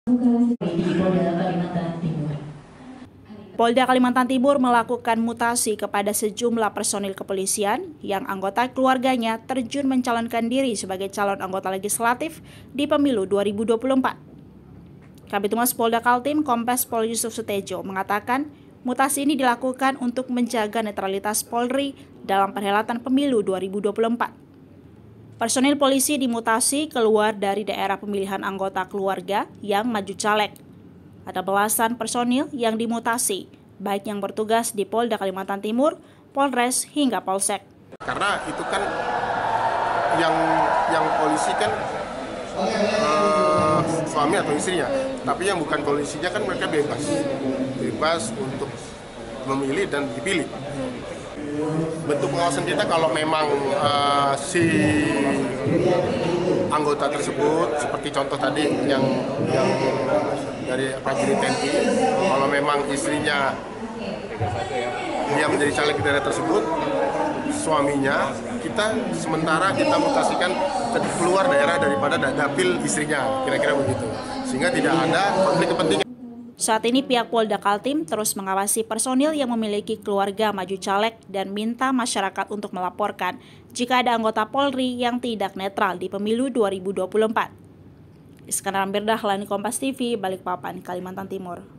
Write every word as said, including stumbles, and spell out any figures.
Polda Kalimantan Timur melakukan mutasi kepada sejumlah personil kepolisian yang anggota keluarganya terjun mencalonkan diri sebagai calon anggota legislatif di pemilu dua ribu dua puluh empat. Kabid Humas Polda Kaltim Kombes Pol Yusuf Sutejo mengatakan mutasi ini dilakukan untuk menjaga netralitas Polri dalam perhelatan pemilu dua ribu dua puluh empat. Personil polisi dimutasi keluar dari daerah pemilihan anggota keluarga yang maju caleg. Ada belasan personil yang dimutasi, baik yang bertugas di Polda Kalimantan Timur, Polres, hingga Polsek. Karena itu kan yang yang polisi kan uh, suami atau istrinya, tapi yang bukan polisinya kan mereka bebas, bebas untuk memilih dan dipilih. Bentuk pengawasan kita kalau memang uh, si anggota tersebut, seperti contoh tadi yang yang dari prajurit T N I, kalau memang istrinya dia menjadi caleg di daerah tersebut, suaminya kita sementara kita mutasikan keluar daerah daripada dapil istrinya, kira-kira begitu, sehingga tidak ada konflik kepentingan. Saat ini pihak Polda Kaltim terus mengawasi personil yang memiliki keluarga maju caleg dan minta masyarakat untuk melaporkan jika ada anggota Polri yang tidak netral di pemilu dua ribu dua puluh empat. Iskandar Mirdad, Kompas T V, Balikpapan, Kalimantan Timur.